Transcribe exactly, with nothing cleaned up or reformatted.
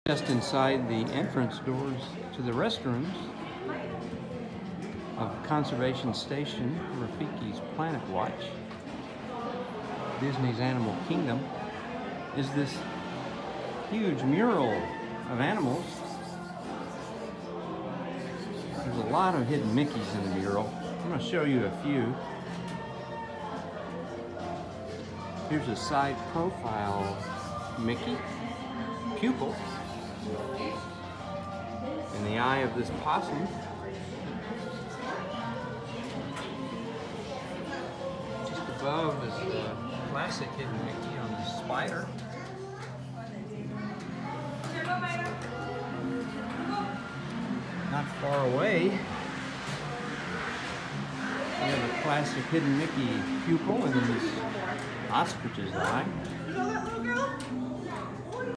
Just inside the entrance doors to the restrooms of Conservation Station, Rafiki's Planet Watch, Disney's Animal Kingdom, is this huge mural of animals. There's a lot of hidden Mickeys in the mural. I'm going to show you a few. Here's a side profile Mickey pupil in the eye of this possum. Just above is the classic hidden Mickey on the spider. Not far away, we have a classic hidden Mickey pupil in this ostrich's eye.